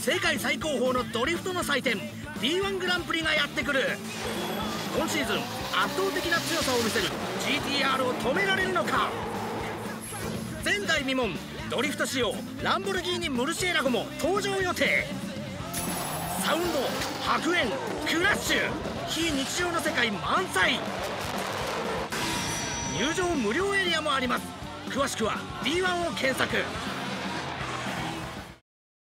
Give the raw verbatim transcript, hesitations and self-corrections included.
世界最高峰のドリフトの祭典 ディーワン グランプリがやってくる。今シーズン圧倒的な強さを見せる ジーティーアール を止められるのか。前代未聞ドリフト仕様ランボルギーニ・ムルシエラゴも登場予定。サウンド、白煙、クラッシュ、非日常の世界満載。入場無料エリアもあります。詳しくは ディーワン を検索。